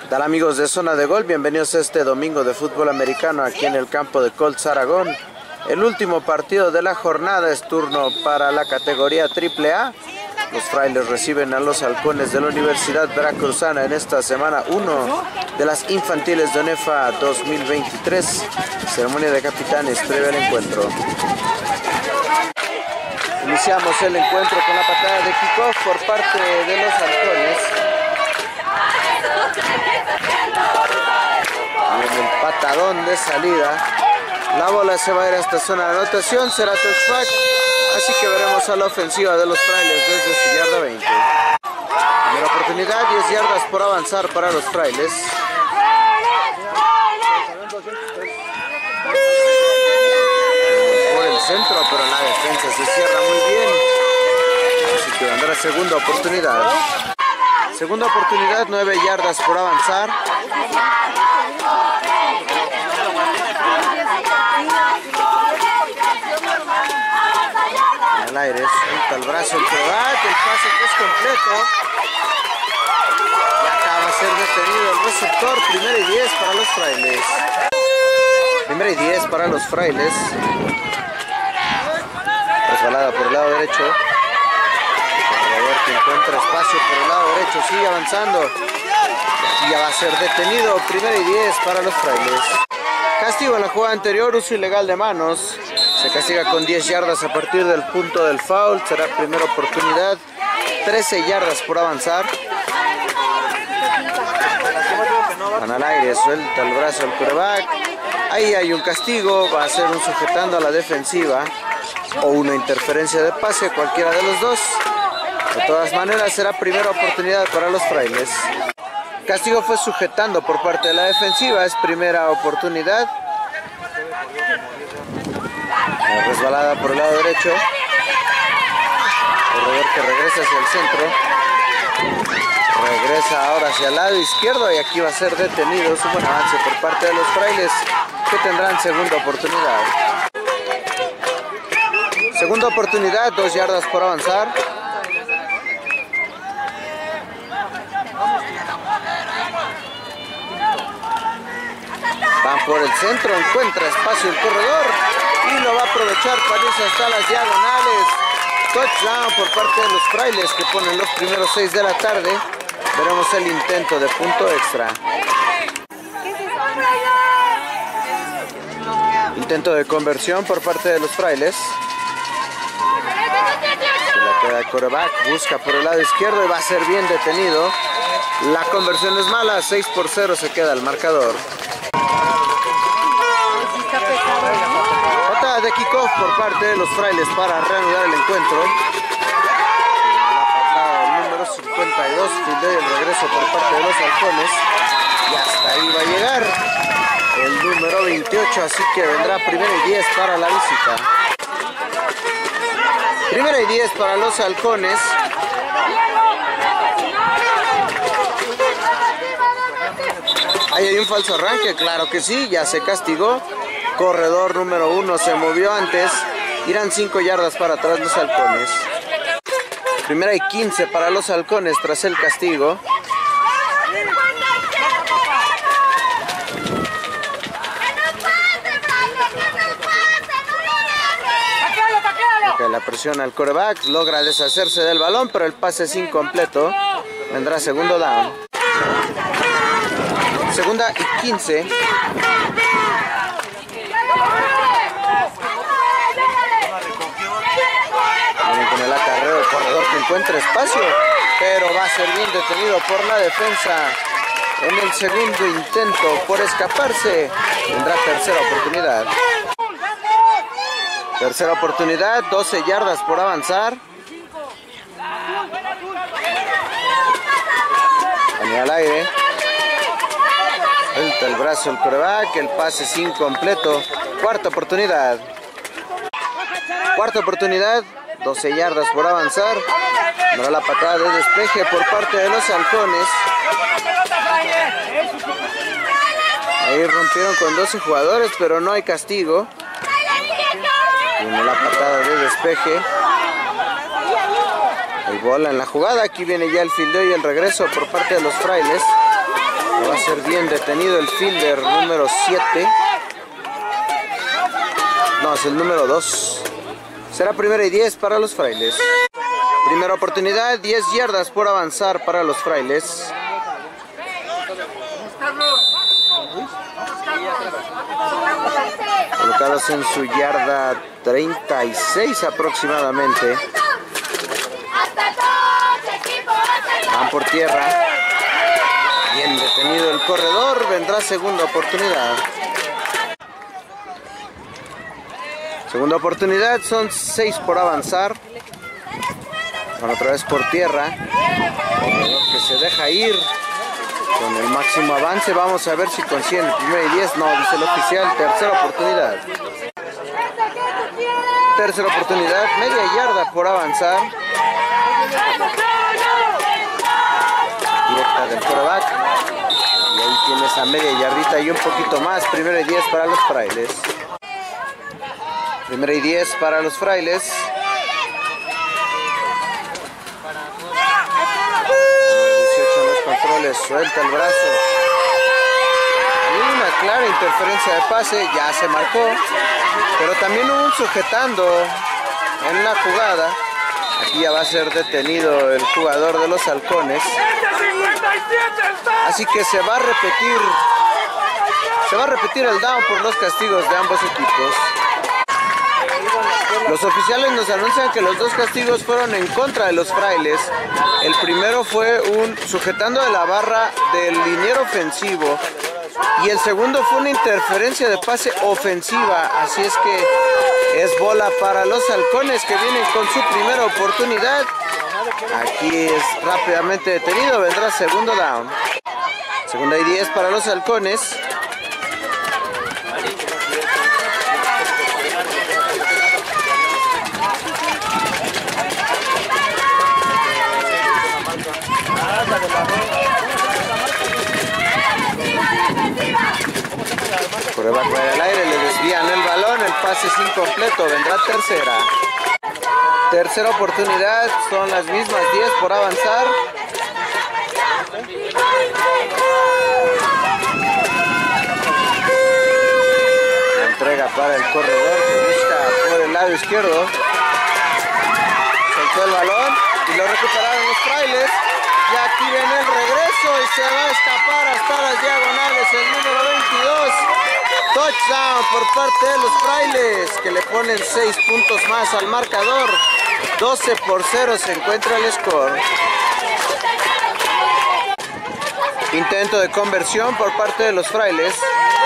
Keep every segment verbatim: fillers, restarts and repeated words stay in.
¿Qué tal, amigos de Zona de Gol? Bienvenidos a este domingo de fútbol americano aquí en el campo de Colts Aragón. El último partido de la jornada es turno para la categoría triple A. Los Frailes reciben a los Halcones de la Universidad Veracruzana en esta semana uno de las infantiles de ONEFA dos mil veintitrés. Ceremonia de capitanes previa al encuentro. Iniciamos el encuentro con la patada de kickoff por parte de los Halcones. Y en el patadón de salida, la bola se va a ir a esta zona de anotación, será touchback, así que veremos a la ofensiva de los Frailes desde su yarda veinte. Primera oportunidad, diez yardas por avanzar para los Frailes. Por el centro, pero la defensa se cierra muy bien, así que vendrá segunda oportunidad. Segunda oportunidad, nueve yardas por avanzar. En el aire, suelta el brazo, el quarterback, el pase que es completo. Y acaba de ser detenido el receptor. Primera y diez para los Frailes. Primera y diez para los Frailes. Resbalada por el lado derecho. Que encuentra espacio por el lado derecho, sigue avanzando. Y ya va a ser detenido. Primera y diez para los Frailes. Castigo en la jugada anterior, uso ilegal de manos. Se castiga con diez yardas a partir del punto del foul. Será primera oportunidad. trece yardas por avanzar. Van al aire, suelta el brazo al quarterback. Ahí hay un castigo, va a ser un sujetando a la defensiva o una interferencia de pase, cualquiera de los dos. De todas maneras será primera oportunidad para los Frailes. Castigo fue sujetando por parte de la defensiva, es primera oportunidad. La resbalada por el lado derecho. Corredor que regresa hacia el centro. Regresa ahora hacia el lado izquierdo y aquí va a ser detenido. Es un buen avance por parte de los Frailes, que tendrán segunda oportunidad. Segunda oportunidad, dos yardas por avanzar. Van por el centro, encuentra espacio el corredor y lo va a aprovechar para irse hasta las diagonales. Touchdown por parte de los Frailes, que ponen los primeros seis de la tarde. Veremos el intento de punto extra. Intento de conversión por parte de los Frailes. La queda el quarterback, busca por el lado izquierdo y va a ser bien detenido. La conversión es mala, seis por cero se queda el marcador. Patada de kickoff por parte de los Frailes para reanudar el encuentro. La patada del número cincuenta y dos, y el regreso por parte de los Halcones. Y hasta ahí va a llegar el número veintiocho, así que vendrá primera y diez para la visita. Primera y diez para los Halcones. Ahí hay un falso arranque, claro que sí, ya se castigó. Corredor número uno se movió antes. Irán cinco yardas para atrás los Halcones. Primera y quince para los Halcones tras el castigo. Okay, la presión al quarterback, logra deshacerse del balón, pero el pase es incompleto. Vendrá segundo down. Segunda y quince. Con el acarreo, el corredor que encuentra espacio, pero va a ser bien detenido por la defensa. En el segundo intento por escaparse, tendrá tercera oportunidad. Tercera oportunidad, doce yardas por avanzar. Venía al aire. Suelta el brazo el quarterback, el pase es incompleto. Cuarta oportunidad. Cuarta oportunidad, doce yardas por avanzar. No la patada de despeje por parte de los Halcones. Ahí rompieron con doce jugadores, pero no hay castigo. Viene la patada de despeje. Hay bola en la jugada. Aquí viene ya el fildeo y el regreso por parte de los Frailes. Va a ser bien detenido el fielder número siete. No, es el número dos. Será primera y diez para los Frailes. Primera oportunidad, diez yardas por avanzar para los Frailes. Colocados en su yarda treinta y seis aproximadamente. Van por tierra. Bien detenido el corredor. Vendrá segunda oportunidad. Segunda oportunidad, son seis por avanzar. Van otra vez por tierra. Que se deja ir con el máximo avance. Vamos a ver si consiguen el primero y diez. No, dice el oficial. Tercera oportunidad. Tercera oportunidad. Media yarda por avanzar. Directa del quarterback. Y ahí tienes a media yardita y un poquito más. Primero y diez para los Frailes. Primero y diez para los Frailes. dieciocho en los controles. Suelta el brazo. Hay una clara interferencia de pase. Ya se marcó. Pero también hubo un sujetando en la jugada. Aquí ya va a ser detenido el jugador de los Halcones. Así que se va a repetir. Se va a repetir el down por los castigos de ambos equipos. Los oficiales nos anuncian que los dos castigos fueron en contra de los Frailes. El primero fue un sujetando de la barra del liniero ofensivo. Y el segundo fue una interferencia de pase ofensiva. Así es que es bola para los Halcones, que vienen con su primera oportunidad. Aquí es rápidamente detenido. Vendrá segundo down. Segunda y diez para los Halcones. Prueba con el aire, le desvían el balón, el pase es incompleto, vendrá tercera. Tercera oportunidad, son las mismas diez por avanzar. La entrega para el corredor que busca por el lado izquierdo. Soltó el balón y lo recuperaron los Frailes. Y aquí viene el regreso y se va a escapar hasta las diagonales el número veintidós. Touchdown por parte de los Frailes, que le ponen seis puntos más al marcador. doce por cero se encuentra el score. Intento de conversión por parte de los Frailes.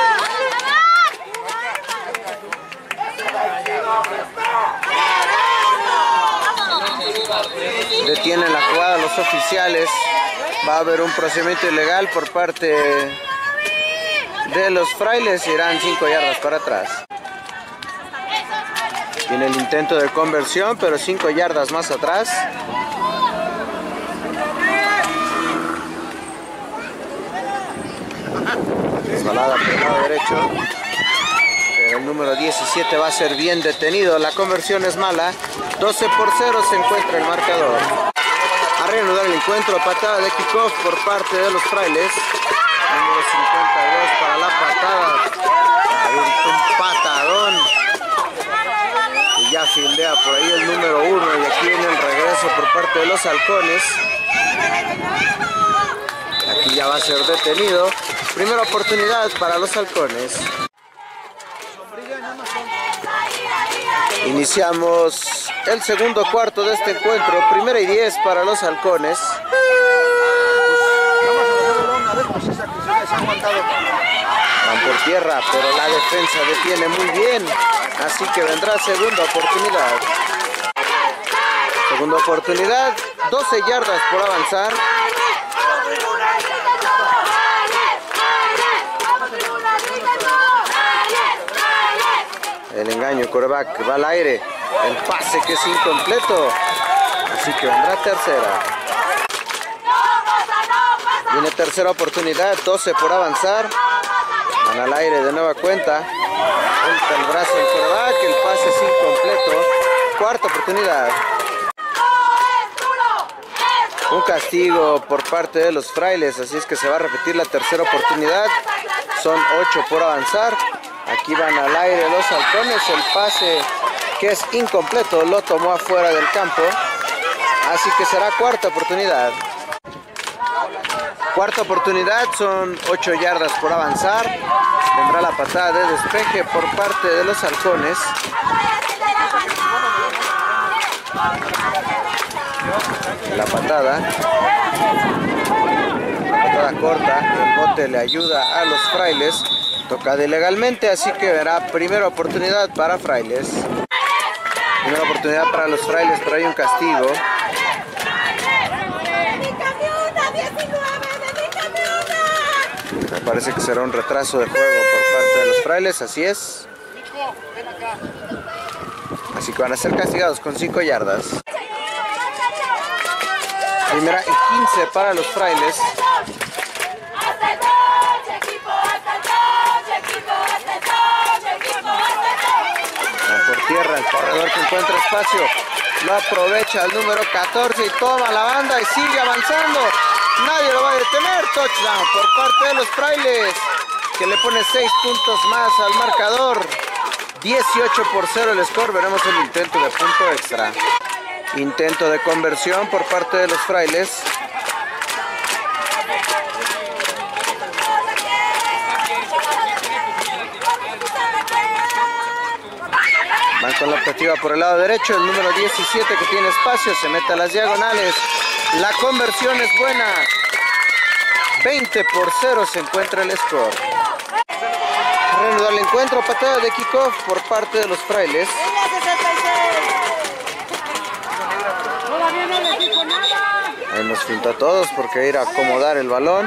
Detienen la jugada los oficiales. Va a haber un procedimiento ilegal por parte de los Frailes. Irán cinco yardas para atrás. Viene el intento de conversión, pero cinco yardas más atrás. Resbalada por el lado derecho. Pero el número diecisiete va a ser bien detenido. La conversión es mala. doce por cero se encuentra el marcador. A reanudar el encuentro, patada de kickoff por parte de los Frailes. Número cincuenta y dos para la patada. Un patadón. Y ya fildea por ahí el número uno. Y aquí viene el regreso por parte de los Halcones. Aquí ya va a ser detenido. Primera oportunidad para los Halcones. Iniciamos el segundo cuarto de este encuentro. Primera y diez para los Halcones. Van por tierra, pero la defensa detiene muy bien. Así que vendrá segunda oportunidad. Segunda oportunidad, doce yardas por avanzar. El engaño, quarterback va al aire. El pase que es incompleto. Así que vendrá tercera. Viene tercera oportunidad, doce por avanzar. Van al aire de nueva cuenta. Suelta el brazo del quarterback, el pase es incompleto. Cuarta oportunidad. Un castigo por parte de los frailes, así es que se va a repetir la tercera oportunidad. Son ocho por avanzar. Aquí van al aire los halcones. El pase, que es incompleto, lo tomó afuera del campo. Así que será cuarta oportunidad. Cuarta oportunidad, son ocho yardas por avanzar. Vendrá la patada de despeje por parte de los halcones. La patada. La patada corta. El bote le ayuda a los frailes. Tocada ilegalmente, así que verá primera oportunidad para frailes. Primera oportunidad para los frailes, pero hay un castigo. Me parece que será un retraso de juego por parte de los frailes, así es. Así que van a ser castigados con cinco yardas. Primera y quince para los frailes. Van por tierra, el corredor que encuentra espacio. Lo aprovecha el número catorce y toma la banda y sigue avanzando. Nadie lo va a detener. Touchdown por parte de los frailes, que le pone seis puntos más al marcador. dieciocho por cero el score. Veremos el intento de punto extra. Intento de conversión por parte de los frailes. Van con la objetiva por el lado derecho. El número diecisiete, que tiene espacio, se mete a las diagonales. La conversión es buena. veinte por cero se encuentra el score. Reanudar el encuentro. Patada de kickoff por parte de los frailes. Ahí nos finta a todos porque ir a acomodar el balón.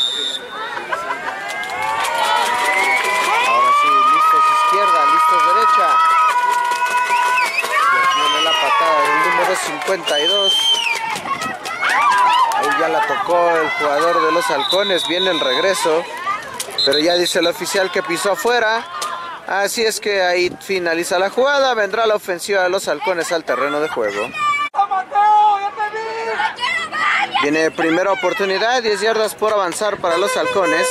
Ahora sí, listos izquierda, listos derecha. Y aquí viene la patada del número cincuenta y dos. Ahí ya la tocó el jugador de los halcones. Viene el regreso, pero ya dice el oficial que pisó afuera. Así es que ahí finaliza la jugada. Vendrá la ofensiva de los halcones al terreno de juego. Viene primera oportunidad, diez yardas por avanzar para los halcones.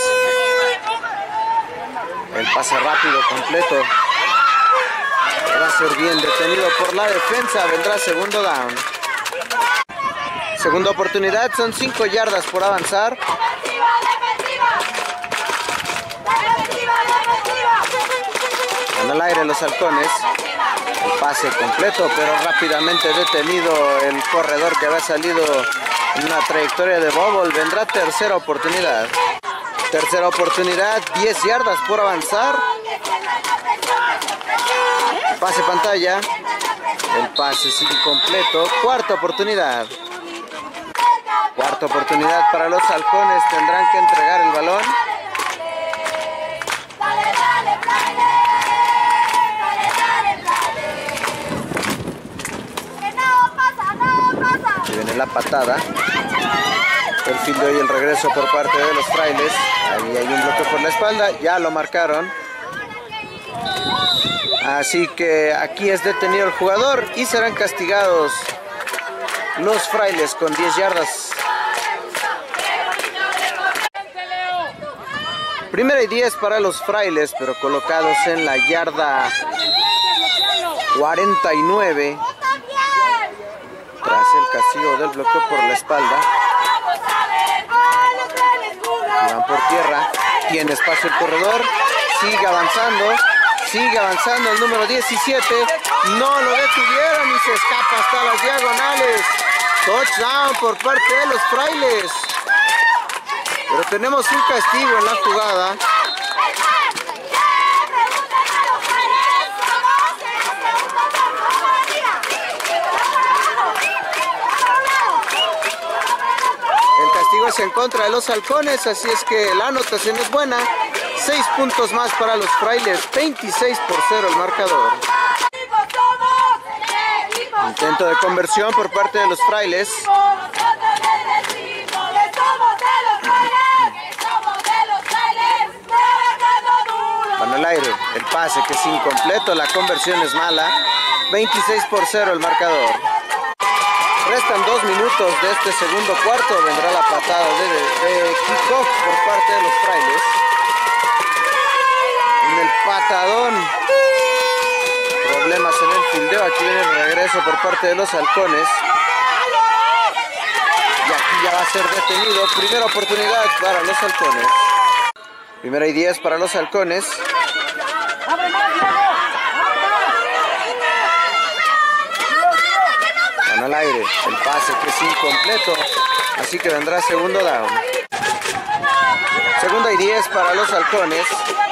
El pase rápido, completo. Va a ser bien detenido por la defensa. Vendrá segundo down. Segunda oportunidad, son cinco yardas por avanzar. En el aire los halcones. El pase completo, pero rápidamente detenido el corredor que había salido en una trayectoria de bobble. Vendrá tercera oportunidad. Tercera oportunidad, diez yardas por avanzar. Pase pantalla. El pase es incompleto. Cuarta oportunidad. Cuarta oportunidad para los halcones. Tendrán que entregar el balón. Aquí viene la patada. El fin de hoy, el regreso por parte de los frailes. Ahí hay un bloque por la espalda. Ya lo marcaron. Así que aquí es detenido el jugador y serán castigados los frailes con diez yardas. Primera y diez para los frailes, pero colocados en la yarda cuarenta y nueve. Tras el castigo del bloqueo por la espalda. Y van por tierra. Tiene espacio el corredor. Sigue avanzando. Sigue avanzando el número diecisiete. No lo detuvieron y se escapa hasta las diagonales. Touchdown por parte de los frailes. Pero tenemos un castigo en la jugada. El castigo es en contra de los halcones, así es que la anotación es buena. seis puntos más para los frailes, veintiséis por cero el marcador. Intento de conversión por parte de los frailes. Van al aire, el pase que es incompleto, la conversión es mala. veintiséis por cero el marcador. Restan dos minutos de este segundo cuarto. Vendrá la patada de, de, de kickoff por parte de los Frailes. En el patadón. Problemas en el fildeo. Aquí viene el regreso por parte de los halcones. Y aquí ya va a ser detenido. Primera oportunidad para los halcones. Primera y diez para los halcones. Van al aire. El pase que es incompleto. Así que vendrá segundo down. Segunda y diez para los halcones.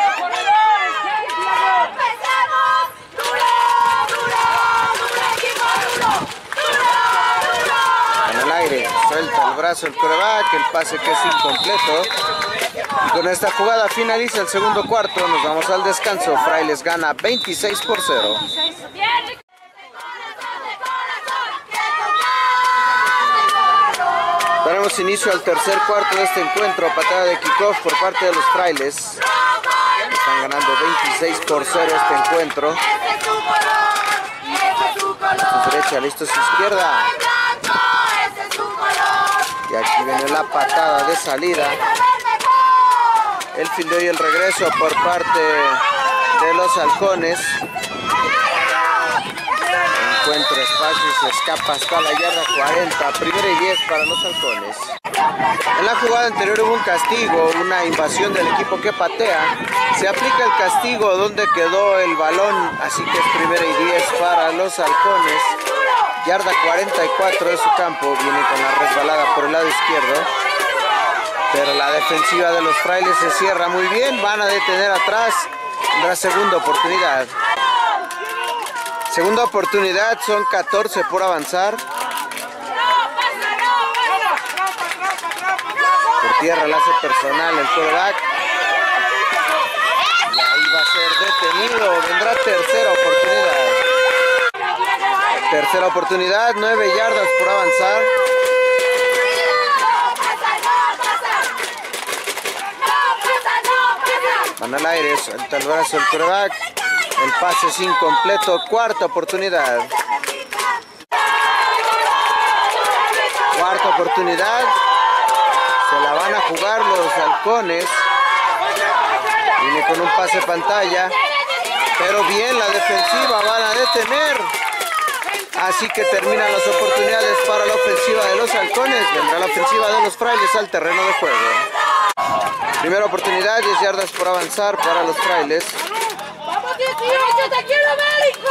Suelta el brazo el quarterback, el pase que es incompleto. Y con esta jugada finaliza el segundo cuarto. Nos vamos al descanso. Frailes gana veintiséis por cero. Daremos inicio al tercer cuarto de este encuentro. Patada de kickoff por parte de los Frailes. Están ganando veintiséis por cero este encuentro. Su derecha, listo su izquierda. Y aquí viene la patada de salida. El fildeo y el regreso por parte de los halcones. Encuentra espacio y se escapa hasta la yarda cuarenta. Primera y diez para los halcones. En la jugada anterior hubo un castigo, una invasión del equipo que patea. Se aplica el castigo donde quedó el balón. Así que es primera y diez para los halcones. Yarda cuarenta y cuatro de su campo. Viene con la resbalada por el lado izquierdo. Pero la defensiva de los Frailes se cierra muy bien. Van a detener atrás. La segunda oportunidad. Segunda oportunidad. Son catorce por avanzar. Por tierra la hace personal el quarterback. Y ahí va a ser detenido. Vendrá tercera oportunidad. Tercera oportunidad, nueve yardas por avanzar. Van al aire, suelta el brazo el quarterback. El pase es incompleto, cuarta oportunidad. Cuarta oportunidad. Se la van a jugar los halcones. Viene con un pase pantalla. Pero bien, la defensiva van a detener. Así que terminan las oportunidades para la ofensiva de los halcones. Vendrá la ofensiva de los Frailes al terreno de juego. Primera oportunidad, diez yardas por avanzar para los Frailes. ¡Vamos, dieciocho! ¡Te quiero, México!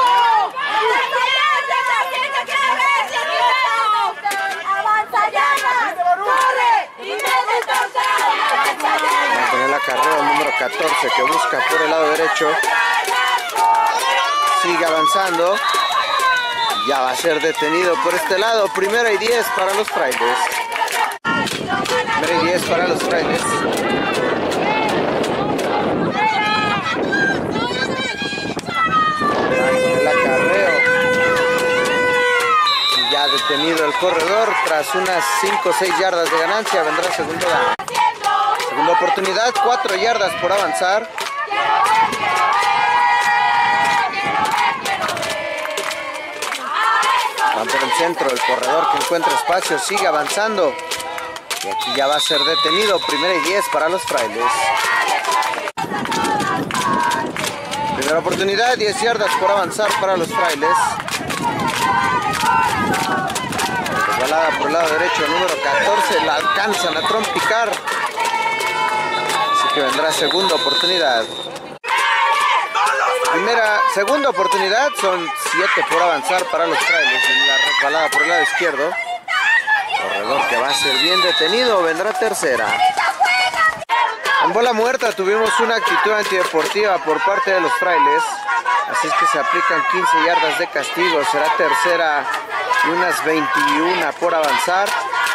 ¡Avanza ya! ¡Corre! ¡Y mete el torcado! Va a tener la carrera el número catorce que busca por el lado derecho. Sigue avanzando. Ya va a ser detenido por este lado. Primera y diez para los Frailes. Primera y diez para los Frailes. El acarreo. Y ya detenido el corredor. Tras unas cinco o seis yardas de ganancia vendrá segundo down. Segunda oportunidad. cuatro yardas por avanzar. Van por el centro, el corredor que encuentra espacio, sigue avanzando. Y aquí ya va a ser detenido. Primera y diez para los Frailes. Primera oportunidad, diez yardas por avanzar para los Frailes. Resbalada por el lado derecho, número catorce, la alcanzan a trompicar. Así que vendrá segunda oportunidad. Primera, segunda oportunidad, son siete por avanzar para los Frailes. En la resbalada por el lado izquierdo. Corredor que va a ser bien detenido, vendrá tercera. En bola muerta tuvimos una actitud antideportiva por parte de los Frailes. Así es que se aplican quince yardas de castigo. Será tercera y unas veintiuna por avanzar.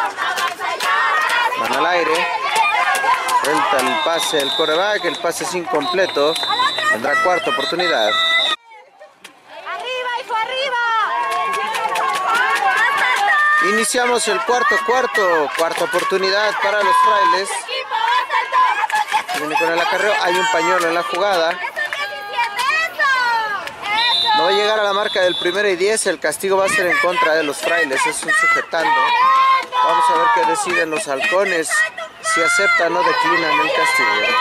Van al aire. Suelta el pase el quarterback, el pase es incompleto. Vendrá cuarta oportunidad. ¡Arriba, hijo, arriba! Iniciamos el cuarto cuarto. Cuarta oportunidad para los Frailes. Viene con el acarreo. Hay un pañuelo en la jugada. No va a llegar a la marca del primero y diez. El castigo va a ser en contra de los Frailes. Es un sujetando. Vamos a ver qué deciden los halcones. Si aceptan o declinan el castigo.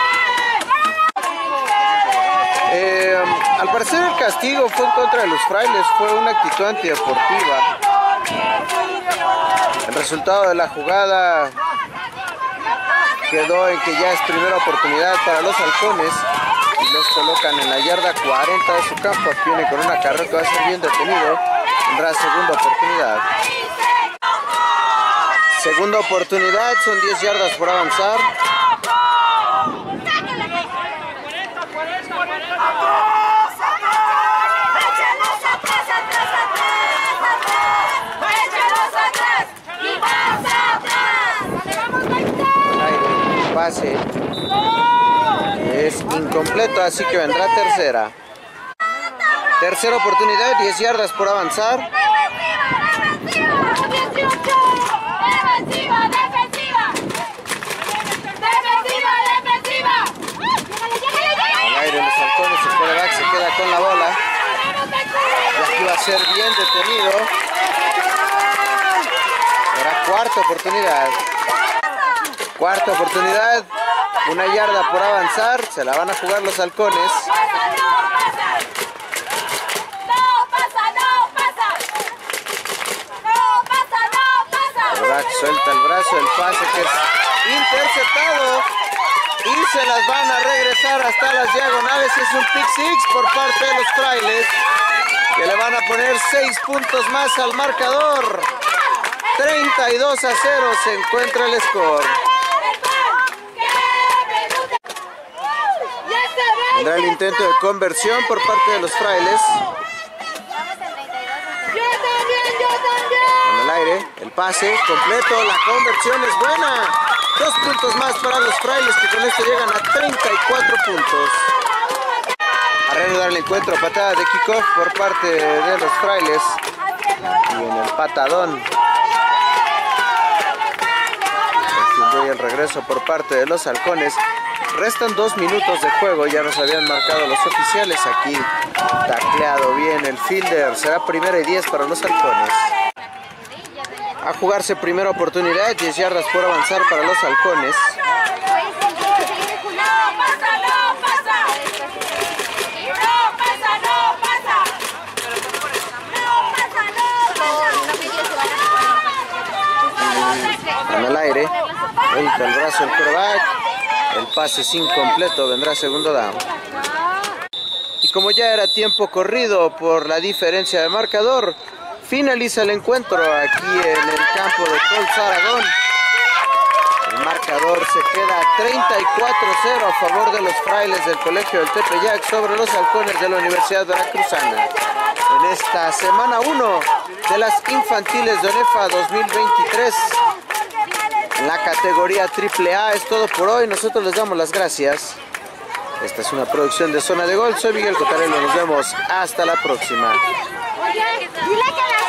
Eh, al parecer el castigo fue en contra de los Frailes. Fue una actitud antideportiva. El resultado de la jugada quedó en que ya es primera oportunidad para los halcones. Y los colocan en la yarda cuarenta de su campo. Aquí viene con una carrera que va a ser bien detenido. Tendrá segunda oportunidad. Segunda oportunidad, son diez yardas por avanzar. El pase es incompleto, así que vendrá tercera. Tercera oportunidad, diez yardas por avanzar. Defensiva, defensiva. Defensiva, defensiva. Al aire los halcones, el quarterback se queda con la bola. Y aquí va a ser bien detenido. Será cuarta oportunidad. Cuarta oportunidad. Una yarda por avanzar. Se la van a jugar los halcones. Suelta el brazo, el pase que es interceptado y se las van a regresar hasta las diagonales. Es un pick six por parte de los Frailes, que le van a poner seis puntos más al marcador. treinta y dos a cero se encuentra el score. Tendrá el intento de conversión por parte de los Frailes. En el aire, el pase completo, la conversión es buena. Dos puntos más para los Frailes, que con esto llegan a treinta y cuatro puntos. A reanudar el encuentro, patada de kickoff por parte de los Frailes. Y en el patadón, y el regreso por parte de los halcones. Restan dos minutos de juego, ya nos habían marcado los oficiales aquí. Tacleado bien el fielder, será primera y diez para los halcones. A jugarse primera oportunidad, diez yardas por avanzar para los halcones. En el aire, vuelta el brazo el quarterback. El pase es incompleto, vendrá segundo down. Y como ya era tiempo corrido por la diferencia de marcador, finaliza el encuentro aquí en el campo de Colts Aragón. El marcador se queda treinta y cuatro a cero a favor de los Frailes del Colegio del Tepeyac sobre los halcones de la Universidad Veracruzana. En esta semana uno de las infantiles de ONEFA dos mil veintitrés. En la categoría triple A es todo por hoy. Nosotros les damos las gracias. Esta es una producción de Zona de Gol. Soy Miguel Cotarello. Nos vemos hasta la próxima. Oye, dile que la